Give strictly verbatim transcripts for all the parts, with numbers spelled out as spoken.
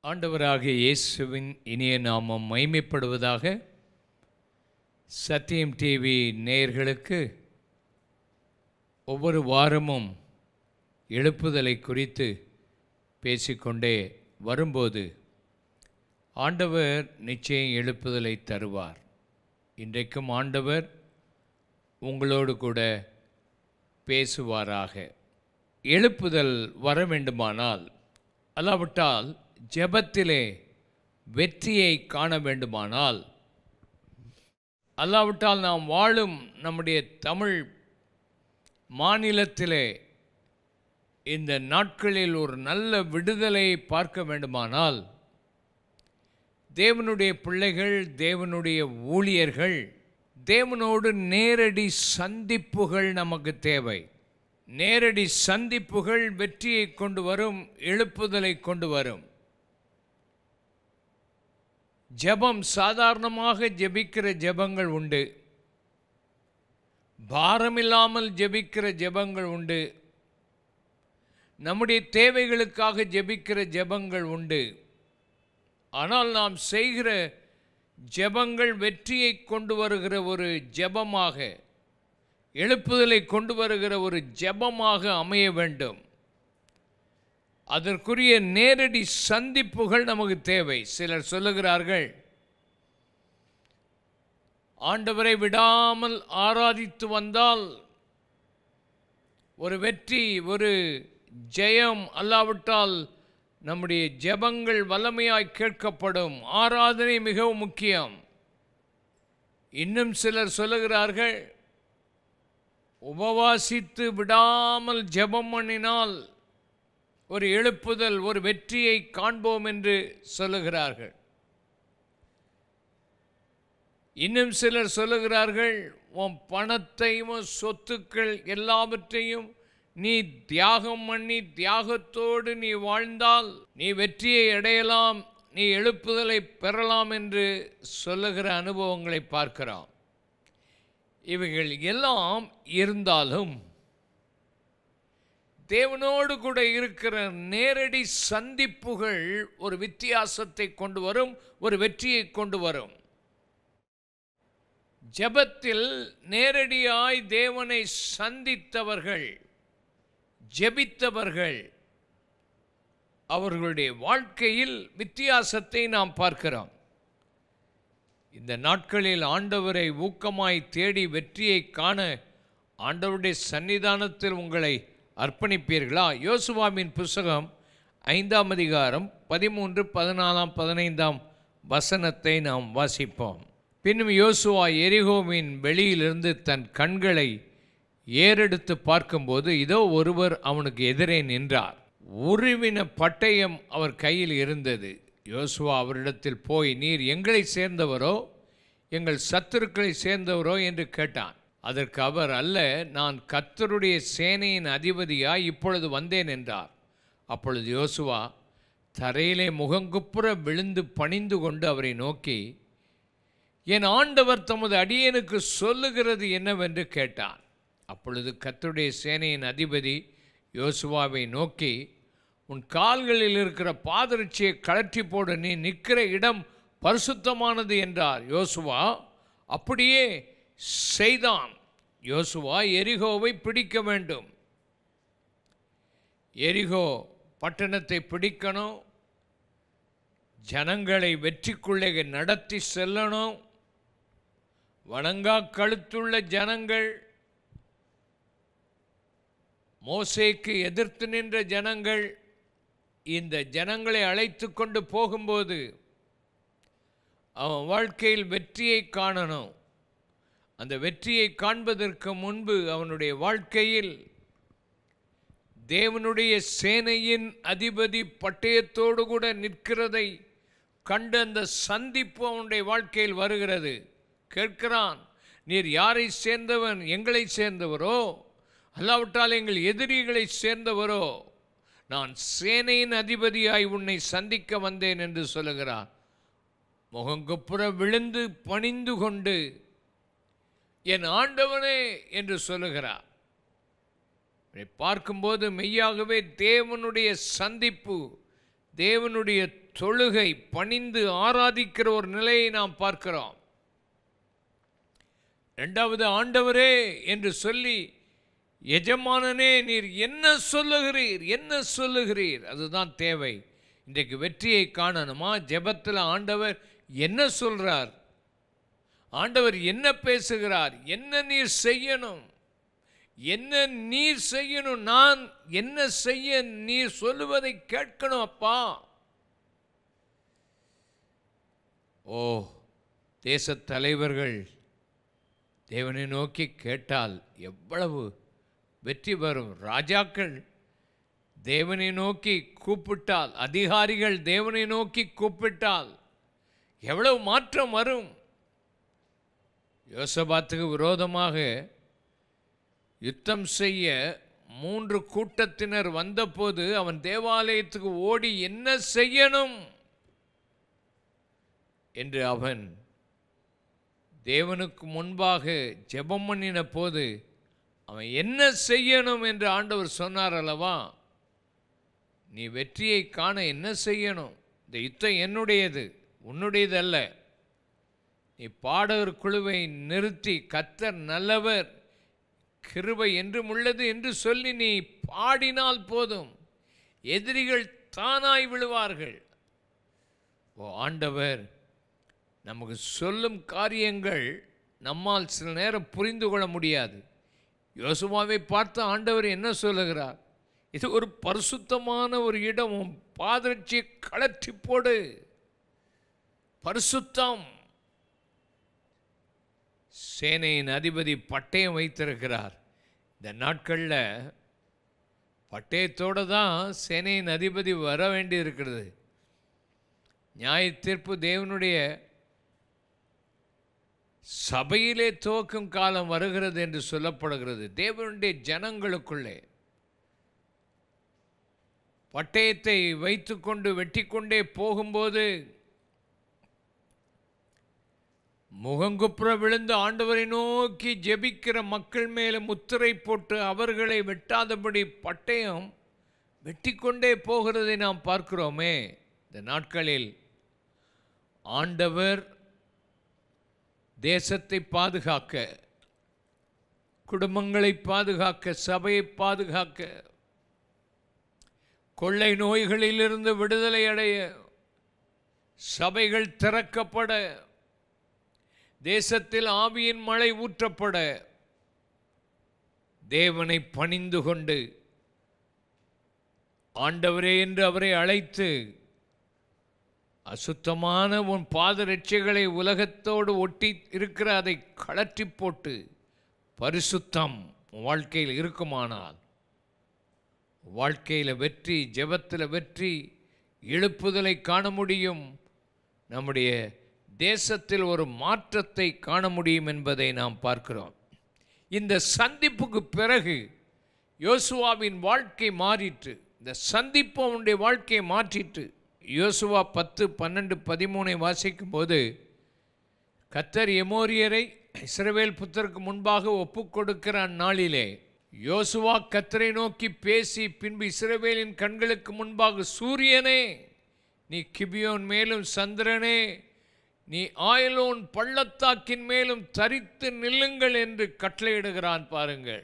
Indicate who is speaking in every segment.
Speaker 1: ஆண்டவராகிய இயேசுவின் இனிய நாமம் மகிமைப்படுவதாக. சத்தியம் டிவி நேயர்களுக்கு ஒவ்வொரு வாரமும் எழுப்புதலை குறித்து பேசிக்கொண்டே வரும்போது ஆண்டவர் நிச்சயம் எழுப்புதலை தருவார். இன்றைக்கும் ஆண்டவர் உங்களோடு கூட பேசுவாராக. எழுப்புதல் வர வேண்டுமானால், அல்லாவிட்டால் ஜெபத்திலே வெற்றியை காண வேண்டுமானால், அல்லாவிட்டால் நாம் வாழும் நம்முடைய தமிழ் மாநிலத்திலே இந்த நாட்களில் ஒரு நல்ல விடுதலை பார்க்க வேண்டுமானால், தேவனுடைய பிள்ளைகள், தேவனுடைய ஊழியர்கள், தேவனோடு நேரடி சந்திப்புகள் நமக்கு தேவை. நேரடி சந்திப்புகள் வெற்றியை கொண்டு வரும், எழுப்புதலை கொண்டு வரும். ஜெபம், சாதாரணமாக ஜெபிக்கிற ஜெபங்கள் உண்டு, பாரமில்லாமல் ஜெபிக்கிற ஜெபங்கள் உண்டு, நம்முடைய தேவைகளுக்காக ஜெபிக்கிற ஜெபங்கள் உண்டு. ஆனால் நாம் செய்கிற ஜெபங்கள் வெற்றியை கொண்டு வருகிற ஒரு ஜெபமாக, எழுப்புதலை கொண்டு வருகிற ஒரு ஜெபமாக அமைய வேண்டும். அதற்குரிய நேரடி சந்திப்புகள் நமக்கு தேவை. சிலர் சொல்லுகிறார்கள், ஆண்டவரை விடாமல் ஆராதித்து வந்தால் ஒரு வெற்றி, ஒரு ஜெயம், அல்லாவிட்டால் நம்முடைய ஜெபங்கள் வல்லமையாய் கேட்கப்படும். ஆராதனை மிகவும் முக்கியம். இன்னும் சிலர் சொல்லுகிறார்கள், உபவாசித்து விடாமல் ஜெபம் பண்ணினால் ஒரு எழுப்புதல், ஒரு வெற்றியை காண்போம் என்று சொல்லுகிறார்கள். இன்னும் சிலர் சொல்லுகிறார்கள், உன் பணத்தையும் சொத்துக்கள் எல்லாவற்றையும் நீ தியாகம் பண்ணி தியாகத்தோடு நீ வாழ்ந்தால் நீ வெற்றியை அடையலாம், நீ எழுப்புதலை பெறலாம் என்று சொல்லுகிற அனுபவங்களை பார்க்கிறோம். இவைகள் எல்லாம் இருந்தாலும் தேவனோடு கூட இருக்கிற நேரடி சந்திப்புகள் ஒரு வித்தியாசத்தை கொண்டு வரும், ஒரு வெற்றியை கொண்டு வரும். ஜெபத்தில் நேரடியாய் தேவனை சந்தித்தவர்கள், ஜெபித்தவர்கள், அவர்களுடைய வாழ்க்கையில் வித்தியாசத்தை நாம் பார்க்கிறோம். இந்த நாட்களில் ஆண்டவரை ஊக்கமாய் தேடி வெற்றியை காண ஆண்டவருடைய சன்னிதானத்தில் உங்களை அர்ப்பணிப்பீர்களா? யோசுவாவின் புஸ்தகம் ஐந்தாம் அதிகாரம் பதிமூன்று, பதினாலாம், பதினைந்தாம் வசனத்தை நாம் வாசிப்போம். பின்னும் யோசுவா எரிகோவின் வெளியிலிருந்து தன் கண்களை ஏறெடுத்து பார்க்கும்போது, இதோ ஒருவர் அவனுக்கு எதிரே நின்றார். உருவின பட்டயம் அவர் கையில் இருந்தது. யோசுவா அவரிடத்தில் போய், நீர் எங்களை சேர்ந்தவரோ எங்கள் சத்துருக்களை சேர்ந்தவரோ என்று கேட்டான். அதற்கு அவர், அல்ல, நான் கர்த்தருடைய சேனையின் அதிபதியாய் இப்பொழுது வந்தேன் என்றார். அப்பொழுது யோசுவா தரையிலே முகங்குப்புற விழுந்து பணிந்து கொண்டு அவரை நோக்கி, என் ஆண்டவர் தமது அடியேனுக்கு சொல்லுகிறது என்னவென்று கேட்டான். அப்பொழுது கர்த்தருடைய சேனையின் அதிபதி யோசுவாவை நோக்கி, உன் கால்களில் இருக்கிற பாதரட்சியை கழற்றி போடு, நீ நிற்கிற இடம் பரிசுத்தமானது என்றார். யோசுவா அப்படியே செய்தான். யோசுவா எரிகோவை பிடிக்க வேண்டும். எரிகோ பட்டணத்தை பிடிக்கணும், ஜனங்களை வெற்றிக்குள்ளே நடத்தி செல்லணும். வணங்கா கழுத்துள்ள ஜனங்கள், மோசேக்கு எதிர்த்து நின்ற ஜனங்கள், இந்த ஜனங்களை அழைத்து கொண்டு போகும்போது அவன் வாழ்க்கையில் வெற்றியை காணணும். அந்த வெற்றியை காண்பதற்கு முன்பு அவனுடைய வாழ்க்கையில் தேவனுடைய சேனையின் அதிபதி பட்டயத்தோடு கூட நிற்கிறதை கண்டு அந்த சந்திப்பு அவனுடைய வாழ்க்கையில் வருகிறது. கேட்கிறான், நீர் யாரை சேர்ந்தவன்? எங்களை சேர்ந்தவரோ அல்லாவிட்டால் எங்கள் எதிரிகளை சேர்ந்தவரோ? நான் சேனையின் அதிபதியாய் உன்னை சந்திக்க வந்தேன் என்று சொல்லுகிறார். முகங்குப்புற விழுந்து பணிந்து கொண்டு, என் ஆண்டவனே என்று சொல்லுகிறார். பார்க்கும்போது மெய்யாகவே தேவனுடைய சந்திப்பு, தேவனுடைய தொழுகை, பணிந்து ஆராதிக்கிற ஒரு நிலையை நாம் பார்க்கிறோம். இரண்டாவது, ஆண்டவரே என்று சொல்லி, எஜமானனே நீர் என்ன சொல்லுகிறீர், என்ன சொல்லுகிறீர், அதுதான் தேவை. இன்றைக்கு வெற்றியை காணணுமா? ஜெபத்தில் ஆண்டவர் என்ன சொல்றார், ஆண்டவர் என்ன பேசுகிறார், என்ன நீர் செய்யணும், என்ன நீர் செய்யணும், நான் என்ன செய்ய நீர் சொல்லுவதை கேட்கணும் அப்பா. ஓ, தேச தலைவர்கள் தேவனை நோக்கி கேட்டால் எவ்வளவு வெற்றி பெறும். ராஜாக்கள் தேவனை நோக்கி கூப்பிட்டால், அதிகாரிகள் தேவனை நோக்கி கூப்பிட்டால் எவ்வளவு மாற்றம் வரும். யோசபாத்துக்கு விரோதமாக யுத்தம் செய்ய மூன்று கூட்டத்தினர் வந்தபோது அவன் தேவாலயத்துக்கு ஓடி என்ன செய்யணும் என்று அவன் தேவனுக்கு முன்பாக ஜெபம் பண்ணின போது அவன் என்ன செய்யணும் என்று ஆண்டவர் சொன்னார் அல்லவா. நீ வெற்றியை காண என்ன செய்யணும்? இந்த யுத்தம் என்னுடையது, உன்னுடையது அல்ல. நீ பாடகர் குழுவை நிறுத்தி கர்த்தர் நல்லவர், கிருபை என்றும் உள்ளது என்று சொல்லி நீ பாடினால் போதும், எதிரிகள் தானாய் விழுவார்கள். ஓ ஆண்டவர் நமக்கு சொல்லும் காரியங்கள் நம்மால் சில நேரம் புரிந்து கொள்ள முடியாது. யோசுவாவை பார்த்து ஆண்டவர் என்ன சொல்லுகிறார்? இது ஒரு பரிசுத்தமான ஒரு இடம், பாதரட்சியை கழற்றி போடு, பரிசுத்தம். சேனையின் அதிபதி பட்டயம் வைத்திருக்கிறார். இந்த நாட்களில் பட்டயத்தோடு தான் சேனையின் அதிபதி வர வேண்டி இருக்கிறது. நியாய தீர்ப்பு தேவனுடைய சபையிலே துவக்கும் காலம் வருகிறது என்று சொல்லப்படுகிறது. தேவனுடைய ஜனங்களுக்குள்ளே பட்டயத்தை வைத்துக்கொண்டு வெட்டி கொண்டே போகும்போது முகங்குப்புற விழுந்து ஆண்டவரை நோக்கி ஜெபிக்கிற மக்கள் மேலே முத்திரை போட்டு அவர்களை வெட்டாதபடி பட்டயம் வெட்டி கொண்டே போகிறதை நாம் பார்க்கிறோமே. இந்த நாட்களில் ஆண்டவர் தேசத்தை பாதுகாக்க, குடும்பங்களை பாதுகாக்க, சபையை பாதுகாக்க, கொள்ளை நோய்களிலிருந்து விடுதலை அடைய, சபைகள் திறக்கப்பட, தேசத்தில் ஆவியின் மழை ஊற்றப்பட, தேவனை பணிந்து கொண்டு ஆண்டவரே என்று அவரை அழைத்து அசுத்தமான உன் பாதரட்சைகளை உலகத்தோடு ஒட்டி இருக்கிற அதை கழற்றி போட்டு பரிசுத்தம் வாழ்க்கையில் இருக்குமானால் வாழ்க்கையில் வெற்றி, ஜெபத்தில் வெற்றி, எழுப்புதலை காண முடியும். நம்முடைய தேசத்தில் ஒரு மாற்றத்தை காண முடியும் என்பதை நாம் பார்க்கிறோம். இந்த சந்திப்புக்கு பிறகு யோசுவாவின் வாழ்க்கை மாறிற்று. இந்த சந்திப்பு அவனுடைய வாழ்க்கையை மாற்றிற்று. யோசுவா பத்து பன்னெண்டு பதிமூனை வாசிக்கும் போது, கர்த்தர் எமோரியரை இஸ்ரவேல் புத்தருக்கு முன்பாக ஒப்பு கொடுக்கிற அந்நாளிலே யோசுவா கர்த்தரை நோக்கி பேசி, பின்பு இஸ்ரவேலின் கண்களுக்கு முன்பாக சூரியனே நீ கிபியோன் மேலும், சந்திரனே நீ ஆயலோன் பள்ளத்தாக்கின் மேலும் தரித்து நில்லுங்கள் என்று கட்டளையிடுகிறான். பாருங்கள்,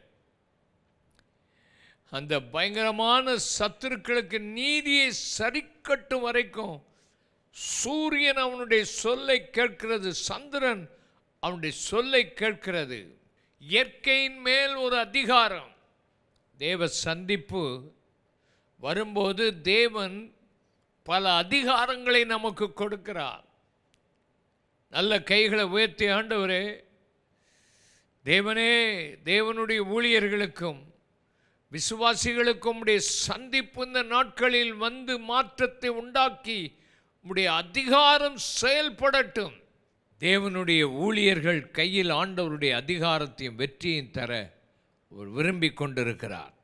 Speaker 1: அந்த பயங்கரமான சத்துருக்களுக்கு நீதியை சரிக்கட்டும் வரைக்கும் சூரியன் அவனுடைய சொல்லை கேட்கிறது, சந்திரன் அவனுடைய சொல்லை கேட்கிறது. இயற்கையின் மேல் ஒரு அதிகாரம். தேவ சந்திப்பு வரும்போது தேவன் பல அதிகாரங்களை நமக்கு கொடுக்கிறார். நல்ல கைகளை உயர்த்தி, ஆண்டவரே, தேவனே, தேவனுடைய ஊழியர்களுக்கும் விசுவாசிகளுக்கும் உடைய சந்திப்பு இந்த நாட்களில் வந்து மாற்றத்தை உண்டாக்கி உடைய அதிகாரம் செயல்படட்டும். தேவனுடைய ஊழியர்கள் கையில் ஆண்டவருடைய அதிகாரத்தையும் வெற்றியும் தர விரும்பி கொண்டிருக்கிறார்.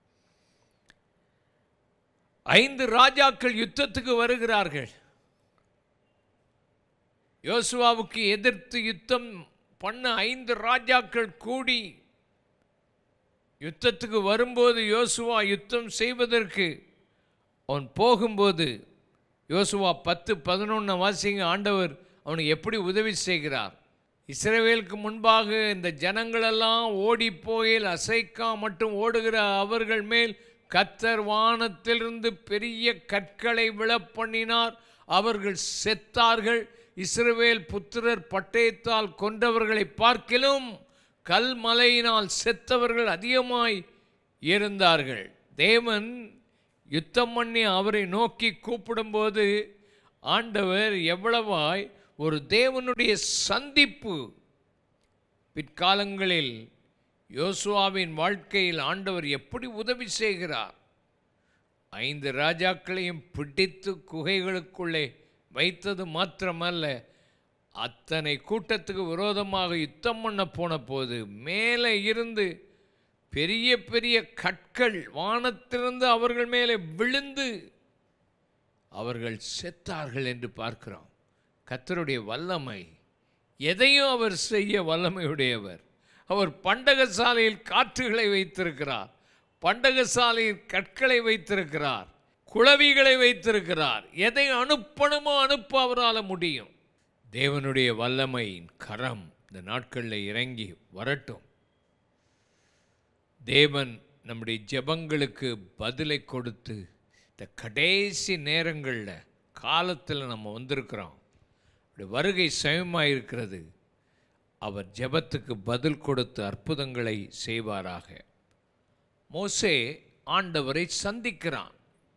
Speaker 1: ஐந்து ராஜாக்கள் யுத்தத்துக்கு வருகிறார்கள். யோசுவாவுக்கு எதிர்த்து யுத்தம் பண்ண ஐந்து ராஜாக்கள் கூடி யுத்தத்துக்கு வரும்போது, யோசுவா யுத்தம் செய்வதற்கு அவன் போகும்போது யோசுவா பத்து பதினொன்று வாசிங்க. ஆண்டவர் அவனுக்கு எப்படி உதவி செய்கிறார். இஸ்ரவேலுக்கு முன்பாக இந்த ஜனங்களெல்லாம் ஓடி போயில் அசைக்கா மட்டும் ஓடுகிற அவர்கள் மேல் கர்த்தர் வானத்திலிருந்து பெரிய கற்களை விழப்பண்ணினார். அவர்கள் செத்தார்கள். இஸ்ரவேல் புத்திரர் பட்டயத்தால் கொன்றவர்களை பார்க்கிலும் கல்மலையினால் செத்தவர்கள் அதிகமாய் இருந்தார்கள். தேவன் யுத்தம் பண்ணி அவரை நோக்கி கூப்பிடும்போது ஆண்டவர் எவ்வளவாய் ஒரு தேவனுடைய சந்திப்பு பிற்காலங்களில் யோசுவாவின் வாழ்க்கையில் ஆண்டவர் எப்படி உதவி செய்கிறார். ஐந்து ராஜாக்களையும் பிடித்து குகைகளுக்குள்ளே வைத்தது மாத்திரமல்ல, அத்தனை கூட்டத்துக்கு விரோதமாக யுத்தம் பண்ண போன போது மேலே இருந்து பெரிய பெரிய கற்கள் வானத்திலிருந்து அவர்கள் மேலே விழுந்து அவர்கள் செத்தார்கள் என்று பார்க்கிறோம். கர்த்தருடைய வல்லமை, எதையும் அவர் செய்ய வல்லமையுடையவர். அவர் பண்டகசாலையில் காற்றுகளை வைத்திருக்கிறார், பண்டகசாலையில் கற்களை வைத்திருக்கிறார், குளவிகளை வைத்திருக்கிறார். எதை அனுப்பணுமோ அனுப்ப அவரால் முடியும். தேவனுடைய வல்லமையின் கரம் இந்த நாட்களில் இறங்கி வரட்டும். தேவன் நம்முடைய ஜெபங்களுக்கு பதிலை கொடுத்து இந்த கடைசி நேரங்களில் காலத்தில் நம்ம வந்திருக்கிறோம். வருகை சமயமாக இருக்கிறது. அவர் ஜெபத்துக்கு பதில் கொடுத்து அற்புதங்களை செய்வாராக. மோசே ஆண்டவரை சந்திக்கிறான்.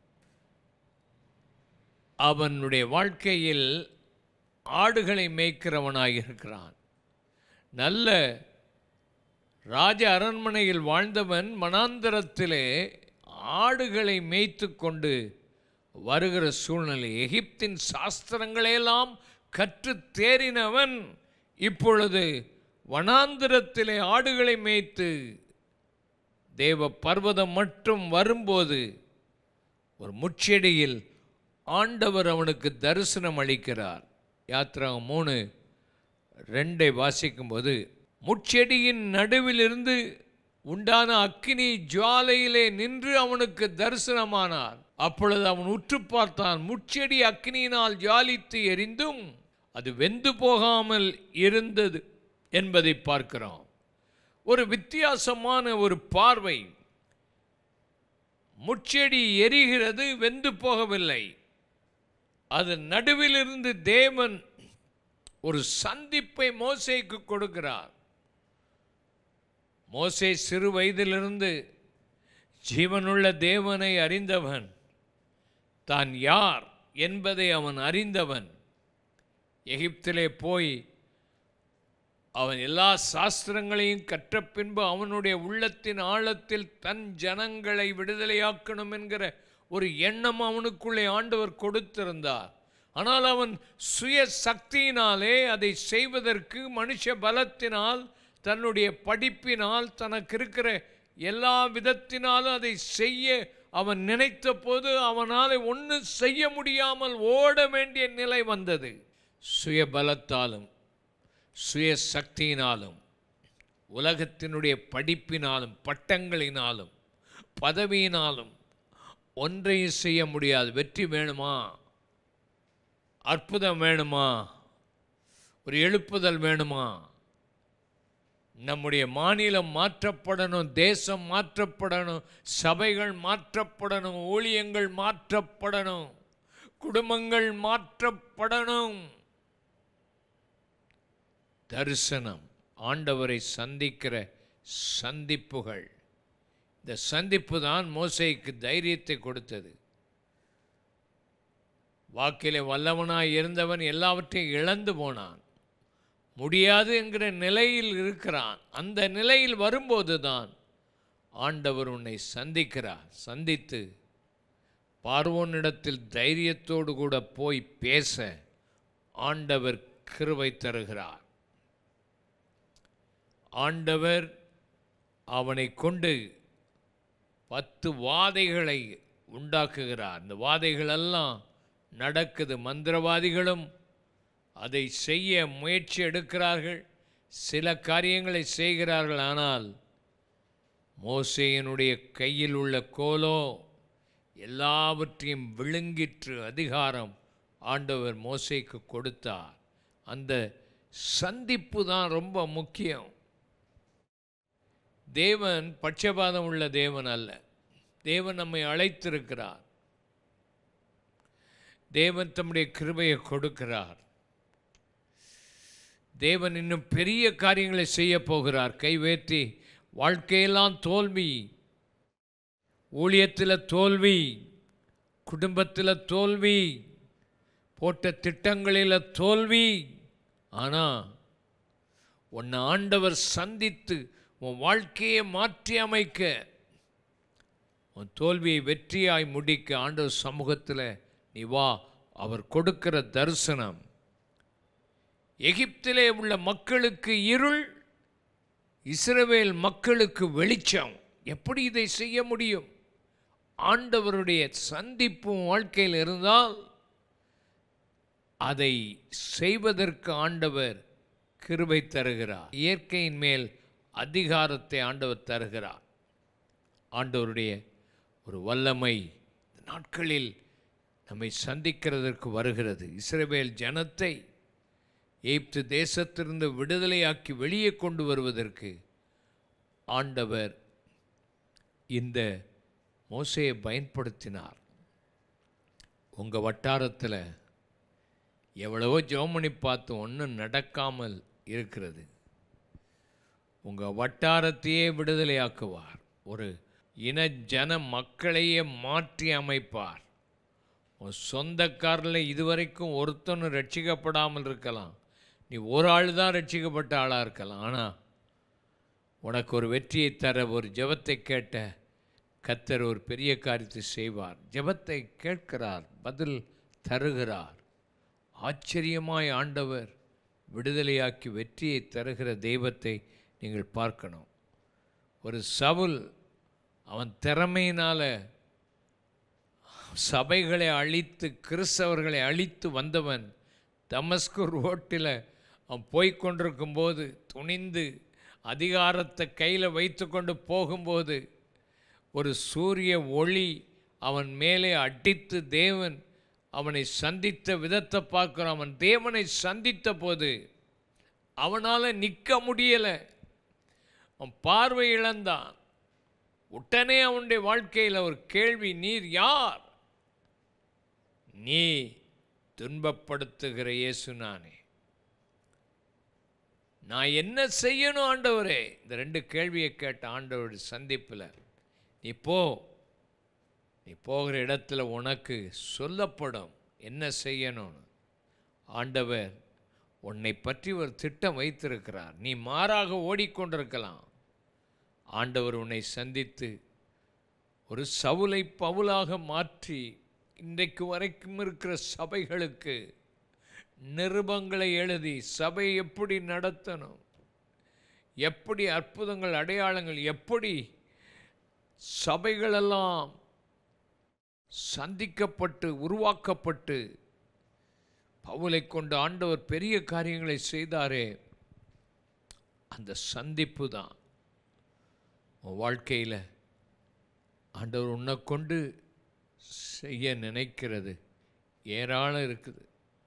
Speaker 1: அவனுடைய வாழ்க்கையில் ஆடுகளை மேய்க்கிறவனாக இருக்கிறான். நல்ல ராஜ அரண்மனையில் வாழ்ந்தவன் மனாந்தரத்திலே ஆடுகளை மேய்த்து கொண்டு வருகிற சூழ்நிலை. எகிப்தின் சாஸ்திரங்களையெல்லாம் கற்று தேறினவன் இப்பொழுது வனாந்திரத்திலே ஆடுகளை மேய்த்து தேவ பர்வதம் மட்டும் வரும்போது ஒரு முச்செடியில் ஆண்டவர் அவனுக்கு தரிசனம் அளிக்கிறார். யாத்திராகம் மூணு ரெண்டை வாசிக்கும்போது, முச்செடியின் நடுவிலிருந்து உண்டான அக்கினி ஜுவாலையிலே நின்று அவனுக்கு தரிசனமானார். அப்பொழுது அவன் உற்று பார்த்தான். முச்செடி அக்கினியினால் ஜாலித்து எரிந்தும் அது வெந்து போகாமல் இருந்தது என்பதை பார்க்கிறோம். ஒரு வித்தியாசமான ஒரு பார்வை. முச்செடி எரிகிறது, வெந்து போகவில்லை. அது நடுவிலிருந்து தேவன் ஒரு சந்திப்பை மோசேக்கு கொடுக்கிறார். மோசே சிறு வயதிலிருந்து ஜீவனுள்ள தேவனை அறிந்தவன், தான் யார் என்பதை அவன் அறிந்தவன். எகிப்திலே போய் அவன் எல்லா சாஸ்திரங்களையும் கற்ற பின்பு அவனுடைய உள்ளத்தின் ஆழத்தில் தன் ஜனங்களை விடுதலையாக்கணும் என்கிற ஒரு எண்ணம் அவனுக்குள்ளே ஆண்டவர் கொடுத்திருந்தார். ஆனால் அவன் சுய சக்தியினாலே அதை செய்வதற்கு, மனுஷ பலத்தினால், தன்னுடைய படிப்பினால், தனக்கு இருக்கிற எல்லா விதத்தினாலும் அதை செய்ய அவன் நினைத்த போது அவனால் ஒன்றும் செய்ய முடியாமல் ஓட வேண்டிய நிலை வந்தது. சுய பலத்தாலும் சுய சக்தியினாலும் உலகத்தினுடைய படிப்பினாலும் பட்டங்களினாலும் பதவியினாலும் ஒன்றையும் செய்ய முடியாது. வெற்றி வேணுமா, அற்புதம் வேணுமா, ஒரு எழுப்புதல் வேணுமா, நம்முடைய மாநிலம் மாற்றப்படணும், தேசம் மாற்றப்படணும், சபைகள் மாற்றப்படணும், ஊழியங்கள் மாற்றப்படணும், குடும்பங்கள் மாற்றப்படணும். தரிசனம், ஆண்டவரை சந்திக்கிற சந்திப்புகள். இந்த சந்திப்பு தான் மோசேக்கு தைரியத்தை கொடுத்தது. வாக்கிலே வல்லவனாய் இருந்தவன் எல்லாவற்றையும் இழந்து போனான். முடியாது என்கிற நிலையில் இருக்கிறான். அந்த நிலையில் வரும்போது தான் ஆண்டவர் உன்னை சந்திக்கிறார். சந்தித்து பார்வோனிடத்தில் தைரியத்தோடு கூட போய் பேச ஆண்டவர் கிருபை தருகிறார். ஆண்டவர் அவனை கொண்டு பத்து வாதைகளை உண்டாக்குகிறார். இந்த வாதைகளெல்லாம் நடக்குது. மந்திரவாதிகளும் அதை செய்ய முயற்சி எடுக்கிறார்கள், சில காரியங்களை செய்கிறார்கள். ஆனால் மோசேயினுடைய கையில் உள்ள கோலோ எல்லாவற்றையும் விழுங்கிற்று. அதிகாரம் ஆண்டவர் மோசேக்கு கொடுத்தார். அந்த சந்திப்பு தான் ரொம்ப முக்கியம். தேவன் பட்சபாதம் உள்ள தேவன் அல்ல. தேவன் நம்மை அழைத்திருக்கிறார். தேவன் தம்முடைய கிருபையை கொடுக்கிறார். தேவன் இன்னும் பெரிய காரியங்களை செய்ய போகிறார். கைவேற்றி வாழ்க்கையெல்லாம் தோல்வி, ஊழியத்தில் தோல்வி, குடும்பத்தில் தோல்வி, போட்ட திட்டங்களில் தோல்வி. ஆனால் உன்னை ஆண்டவர் சந்தித்து உன் வாழ்க்கையை மாற்றி அமைக்க, உன் தோல்வியை வெற்றியாய் முடிக்க ஆண்டவர் சமூகத்தில் நீ வா. அவர் கொடுக்கிற தரிசனம். எகிப்திலே உள்ள மக்களுக்கு இருள், இஸ்ரவேல் மக்களுக்கு வெளிச்சம். எப்படி இதை செய்ய முடியும்? ஆண்டவருடைய சந்திப்பும் வாழ்க்கையில் இருந்தால் அதை செய்வதற்கு ஆண்டவர் கிருபை தருகிறார். இயற்கையின் மேல் அதிகாரத்தை ஆண்டவர் தருகிறார். ஆண்டவருடைய ஒரு வல்லமை இந்த நாட்களில் நம்மை சந்திக்கிறதற்கு வருகிறது. இஸ்ரவேல் ஜனத்தை எகிப்து தேசத்திலிருந்து விடுதலையாக்கி வெளியே கொண்டு வருவதற்கு ஆண்டவர் இந்த மோசேயை பயன்படுத்தினார். உங்கள் வட்டாரத்தில் எவ்வளவோ ஜெபம் பண்ணி பார்த்து ஒன்றும் நடக்காமல் இருக்கிறது. உங்கள் வட்டாரத்தையே விடுதலையாக்குவார். ஒரு இன ஜன மக்களையே மாற்றி அமைப்பார். உன் சொந்தக்காரில் இதுவரைக்கும் ஒருத்தனும் ரட்சிக்கப்படாமல் இருக்கலாம். நீ ஒரு ஆள் தான் ரட்சிக்கப்பட்ட ஆளாக இருக்கலாம். ஆனால் உனக்கு ஒரு வெற்றியை தர ஒரு ஜெபத்தை கேட்ட கர்த்தர் ஒரு பெரிய காரியத்தை செய்வார். ஜெபத்தை கேட்கிறார், பதில் தருகிறார். ஆச்சரியமாய் ஆண்டவர் விடுதலையாக்கி வெற்றியை தருகிற தெய்வத்தை நீங்கள் பார்க்கணும். ஒரு சவுல் அவன் திறமையினால் சபைகளை அழித்து கிறிஸ்தவர்களை அழித்து வந்தவன் தமஸ்கு ரோட்டில் அவன் போய்கொண்டிருக்கும்போது துணிந்து அதிகாரத்தை கையில் வைத்து கொண்டு போகும்போது ஒரு சூரிய ஒளி அவன் மேலே அடித்து தேவன் அவனை சந்தித்த விதத்தை பார்க்குறான். அவன் தேவனை சந்தித்த போது அவனால் நிற்க முடியலை. அவன் பார்வை இழந்தான். உடனே அவனுடைய வாழ்க்கையில் ஒரு கேள்வி, நீர் யார்? நீ துன்பப்படுத்துகிற இயேசு நானே. நான் என்ன செய்யணும் ஆண்டவரே? இந்த ரெண்டு கேள்வியை கேட்ட ஆண்டவருடைய சந்திப்பில் நீ போ, நீ போகிற இடத்துல உனக்கு சொல்லப்படும் என்ன செய்யணும்னு. ஆண்டவர் உன்னை பற்றி ஒரு திட்டம் வைத்திருக்கிறார். நீ மாறாக ஓடிக்கொண்டிருக்கலாம். ஆண்டவர் உன்னை சந்தித்து ஒரு சவுலை பவுலாக மாற்றி இன்றைக்கு வரைக்கும் இருக்கிற சபைகளுக்கு நிருபங்களை எழுதி சபை எப்படி நடத்தணும், எப்படி அற்புதங்கள் அடையாளங்கள், எப்படி சபைகளெல்லாம் சந்திக்கப்பட்டு உருவாக்கப்பட்டு பவுலை கொண்டு ஆண்டவர் பெரிய காரியங்களை செய்தாரே, அந்த சந்திப்பு தான் உன் வாழ்க்கையில் ஆண்டவர் உன்னை கொண்டு செய்ய நினைக்கிறது ஏராளம் இருக்குது.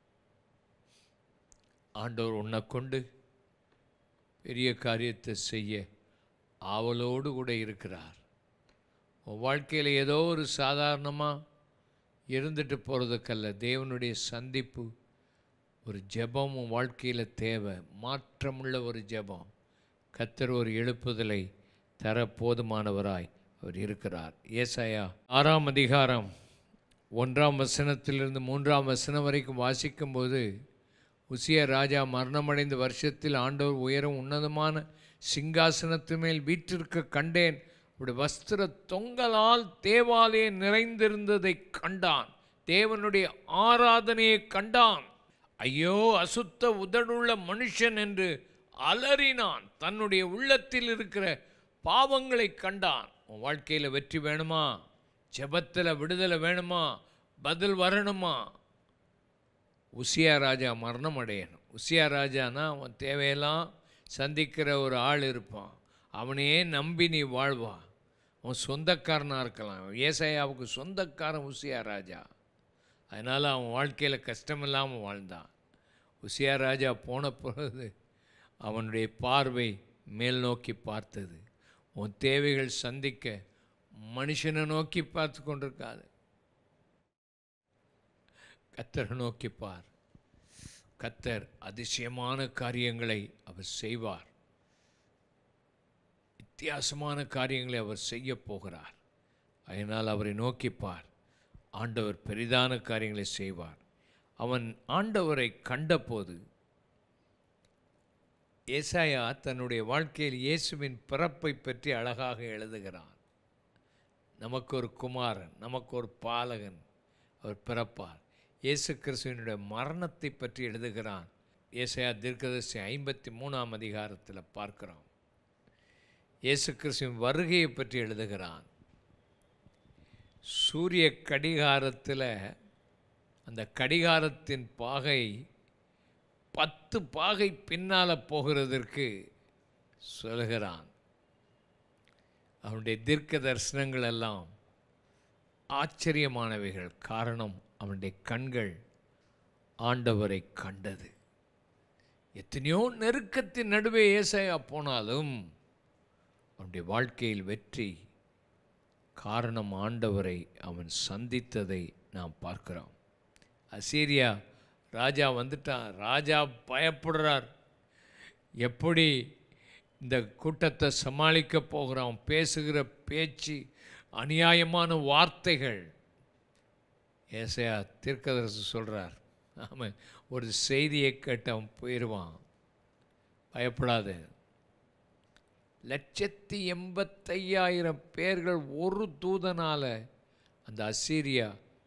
Speaker 1: ஆண்டவர் உன்னை கொண்டு பெரிய காரியத்தை செய்ய ஆவலோடு கூட இருக்கிறார். உன் வாழ்க்கையில் ஏதோ ஒரு சாதாரணமாக இருந்துட்டு போகிறதுக்கல்ல, தேவனுடைய சந்திப்பு ஒரு ஜெபம் உன் வாழ்க்கையில் தேவை. மாற்றமுள்ள ஒரு ஜெபம். கர்த்தர் ஒரு எழுப்புதலை தர போதுமானவராய் அவர் இருக்கிறார். ஏசாயா ஆறாம் அதிகாரம் ஒன்றாம் வசனத்திலிருந்து மூன்றாம் வசனம் வரைக்கும் வாசிக்கும்போது, உசியா ராஜா மரணமடைந்த வருஷத்தில் ஆண்டவர் உயரம் உன்னதமான சிங்காசனத்து மேல் வீற்றிருக்க கண்டேன். அவருடைய வஸ்திர தொங்கலால் தேவாலயம் நிறைந்திருந்ததை கண்டான். தேவனுடைய ஆராதனையை கண்டான். ஐயோ, அசுத்த உதடுள்ள மனுஷன் என்று அலறினான். தன்னுடைய உள்ளத்தில் இருக்கிற பாவங்களை கண்டான். உன் வாழ்க்கையில் வெற்றி வேணுமா? ஜெபத்தில் விடுதலை வேணுமா? பதில் வரணுமா? உசியா ராஜா மரணம் அடையணும். உசியா ராஜானா அவன் தேவையெல்லாம் சந்திக்கிற ஒரு ஆள் இருப்பான். அவனையே நம்பி நீ வாழ்வா. அவன் சொந்தக்காரனாக இருக்கலாம். ஏசாயாவுக்கு சொந்தக்காரன் உசியா ராஜா. அதனால் அவன் வாழ்க்கையில் கஷ்டமில்லாமல் வாழ்ந்தான். உசியா ராஜா போன பொழுது அவனுடைய பார்வை மேல் நோக்கி பார்த்தது. உன் தேவைகள் சந்திக்க மனுஷனை நோக்கி பார்த்து கொண்டிருக்காது, கர்த்தரை நோக்கி பார். கர்த்தர் அதிசயமான காரியங்களை அவர் செய்வார். வித்தியாசமான காரியங்களை அவர் செய்ய போகிறார். அதனால் அவரை நோக்கிப்பார். ஆண்டவர் பெரிதான காரியங்களை செய்வார். அவன் ஆண்டவரை கண்டபோது, ஏசாயா தன்னுடைய வாழ்க்கையில் இயேசுவின் பிறப்பை பற்றி அழகாக எழுதுகிறான். நமக்கு ஒரு குமாரன், நமக்கு ஒரு பாலகன் அவர் பிறப்பார். இயேசு கிறிஸ்துவினுடைய மரணத்தை பற்றி எழுதுகிறான். ஏசாயா தீர்க்கதரிசி ஐம்பத்தி மூணாம் அதிகாரத்தில் பார்க்கிறோம். இயேசு கிறிஸ்துவின் வருகையை பற்றி எழுதுகிறான். சூரிய கடிகாரத்தில் அந்த கடிகாரத்தின் பாகை பத்து பாகை பின்னால் போகிறதற்கு சொல்கிறான். அவனுடைய தீர்க்க தரிசனங்கள் எல்லாம் ஆச்சரியமானவைகள். காரணம், அவனுடைய கண்கள் ஆண்டவரை கண்டது. எத்தனையோ நெருக்கத்தின் நடுவே ஏசாயா போனாலும் அவனுடைய வாழ்க்கையில் வெற்றி. காரணம், ஆண்டவரை அவன் சந்தித்ததை நாம் பார்க்கிறோம். அசீரியா ராஜா வந்துட்டான். ராஜா பயப்படுறார். எப்படி இந்த கூட்டத்தை சமாளிக்க போகிறான்? பேசுகிற பேச்சு, அநியாயமான வார்த்தைகள். ஏசாயா தீர்க்கதரிசி சொல்கிறார், ஆமாம், ஒரு செய்தியை கேட்டு அவன் போயிடுவான். பயப்படாது. லட்சத்தி எண்பத்தையாயிரம் பேர்கள் ஒரு தூதனால் அந்த அசீரியா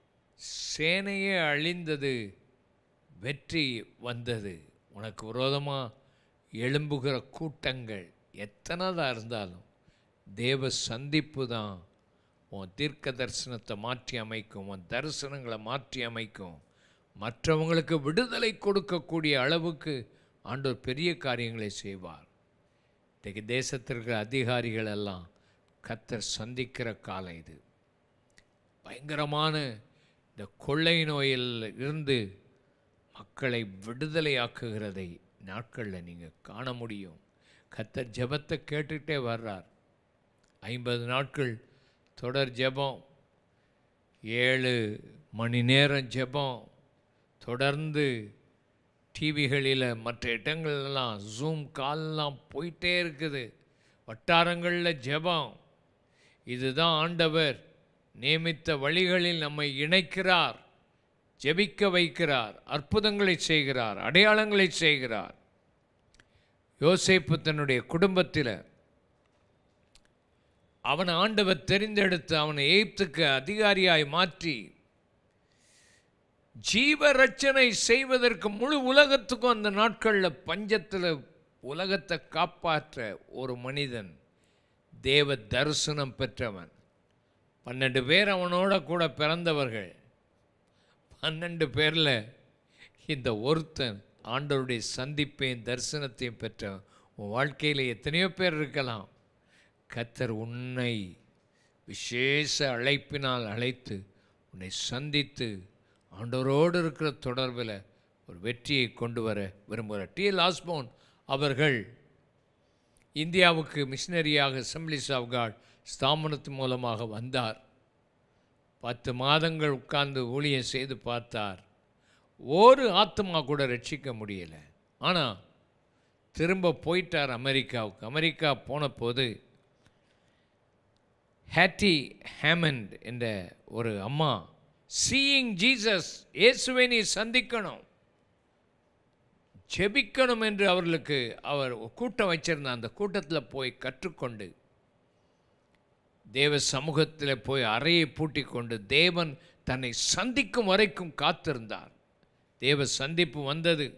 Speaker 1: சேனையே அழிந்தது. வெற்றி வந்தது. உனக்கு விரோதமாக எழும்புகிற கூட்டங்கள் எத்தனைதான் இருந்தாலும் தேவ சந்திப்பு தான் உன் தீர்க்க தரிசனத்தை மாற்றி அமைக்கும், உன் தரிசனங்களை மாற்றி அமைக்கும். மற்றவங்களுக்கு விடுதலை கொடுக்கக்கூடிய அளவுக்கு ஆண்டவர் பெரிய காரியங்களை செய்வார். இன்றைக்கு தேசத்திற்கு அதிகாரிகள் எல்லாம் கர்த்தர் சந்திக்கிற காலம் இது. பயங்கரமான இந்த கொள்ளை நோயில் இருந்து மக்களை விடுதலையாக்குகிறதை நாட்களில் நீங்கள் காண முடியும். கர்த்தர் ஜெபத்தை கேட்டுகிட்டே வர்றார். ஐம்பது நாட்கள் தொடர் ஜெபம், ஏழு மணி நேரம் ஜெபம் தொடர்ந்து டிவிகளில் மற்ற இடங்கள்லாம் ஜூம் கால்லாம் போயிட்டே இருக்குது. வட்டாரங்களில் ஜெபம். இதுதான் ஆண்டவர் நியமித்த வழிகளில் நம்மை இணைக்கிறார், ஜெபிக்க வைக்கிறார், அற்புதங்களை செய்கிறார், அடையாளங்களை செய்கிறார். யோசேப்பு தன்னுடைய குடும்பத்தில் அவனை ஆண்டவர் தெரிந்தெடுத்து அவனை எகிப்துக்கு அதிகாரியாய் மாற்றி ஜீவ ரட்சனை செய்வதற்கு முழு உலகத்துக்கும் அந்த நாட்களில் பஞ்சத்தில் உலகத்தை காப்பாற்ற ஒரு மனிதன், தேவ தரிசனம் பெற்றவன். பன்னெண்டு பேர் அவனோட கூட பிறந்தவர்கள். பன்னெண்டு பேரில் இந்த ஒருத்தன் ஆண்டவருடைய சந்திப்பையும் தரிசனத்தையும் பெற்றவன். உன் வாழ்க்கையில் எத்தனையோ பேர் இருக்கலாம். கர்த்தர் உன்னை விசேஷ அழைப்பினால் அழைத்து உன்னை சந்தித்து ஆண்டவரோடு இருக்கிற தொடர்பில் ஒரு வெற்றியை கொண்டு வர விரும்புகிறார். டி எல் ஆஸ்போன் அவர்கள் இந்தியாவுக்கு மிஷினரியாக அசெம்பிளிஸ் ஆஃப் காட் ஸ்தாபனத்து மூலமாக வந்தார். பத்து மாதங்கள் உட்கார்ந்து ஊழியம் செய்து பார்த்தார். ஒரு ஆத்மா கூட ரட்சிக்க முடியலை. ஆனால் திரும்ப போயிட்டார் அமெரிக்காவுக்கு. அமெரிக்கா போன போது ஹேட்டி ஹேமண்ட் என்ற ஒரு அம்மா, சீயிங் ஜீசஸ், இயேசுவை நீ சந்திக்கணும், ஜெபிக்கணும் என்று அவர்களுக்கு அவர் கூட்டம் வச்சிருந்தார். அந்த கூட்டத்தில் போய் கற்றுக்கொண்டு தேவ சமூகத்தில் போய் அறையை பூட்டி கொண்டு தேவன் தன்னை சந்திக்கும் வரைக்கும் காத்திருந்தார். தேவ சந்திப்பு வந்தது.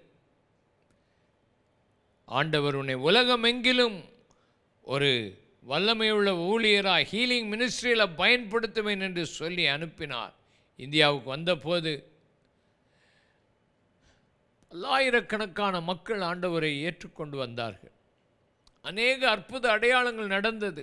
Speaker 1: ஆண்டவர் உன்னை உலகமெங்கிலும் ஒரு வல்லமையுள்ள ஊழியராக ஹீலிங் மினிஸ்ட்ரியில் பயன்படுத்துவேன் என்று சொல்லி அனுப்பினார். இந்தியாவுக்கு வந்தபோது பல்லாயிரக்கணக்கான மக்கள் ஆண்டவரை ஏற்றுக்கொண்டு வந்தார்கள். அநேக அற்புத அடையாளங்கள் நடந்தது.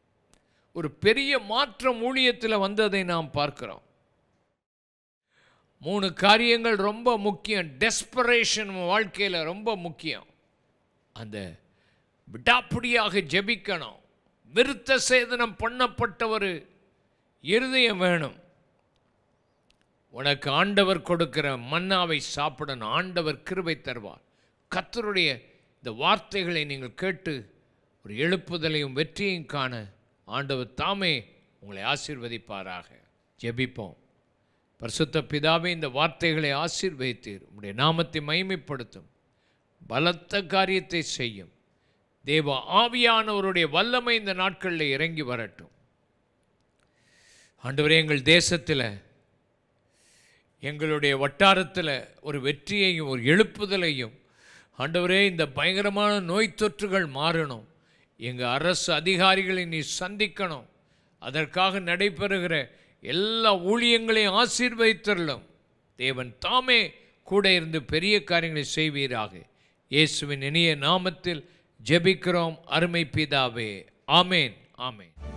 Speaker 1: ஒரு பெரிய மாற்றம் ஊழியத்தில் வந்ததை நாம் பார்க்கிறோம். மூணு காரியங்கள் ரொம்ப முக்கியம். டெஸ்பரேஷன் வாழ்க்கையில் ரொம்ப முக்கியம். அந்த விடாப்பிடியாக ஜெபிக்கணும். விருத்த சேதனம் பண்ணப்பட்ட ஒரு இருதயம் வேணும். உனக்கு ஆண்டவர் கொடுக்கிற மன்னாவை சாப்பிடணும். ஆண்டவர் கிருபை தருவார். கர்த்தருடைய இந்த வார்த்தைகளை நீங்கள் கேட்டு ஒரு எழுப்புதலையும் வெற்றியையும் காண ஆண்டவர் தாமே உங்களை ஆசீர்வதிப்பாராக. ஜெபிப்போம். பரிசுத்த பிதாவே, இந்த வார்த்தைகளை ஆசீர்வதித்தீர். உம்முடைய நாமத்தை மகிமைப்படுத்தும். பலத்த காரியத்தை செய்யும். தேவ ஆவியானவருடைய வல்லமை இந்த நாட்களில் இறங்கி வரட்டும். ஆண்டவரே, எங்கள் தேசத்தில், எங்களுடைய வட்டாரத்தில் ஒரு வெற்றியையும் ஒரு எழுப்புதலையும், ஆண்டவரே, இந்த பயங்கரமான நோய் தொற்றுகள் மாறணும். எங்கள் அரசு அதிகாரிகளை நீ சந்திக்கணும். அதற்காக நடைபெறுகிற எல்லா ஊழியங்களையும் ஆசீர்வதித்தருளும். தேவன் தாமே கூட இருந்து பெரிய காரியங்களை செய்வீராக. இயேசுவின் இனிய நாமத்தில் ஜெபிக்கிறோம் அருமை பிதாவே. ஆமேன், ஆமேன்.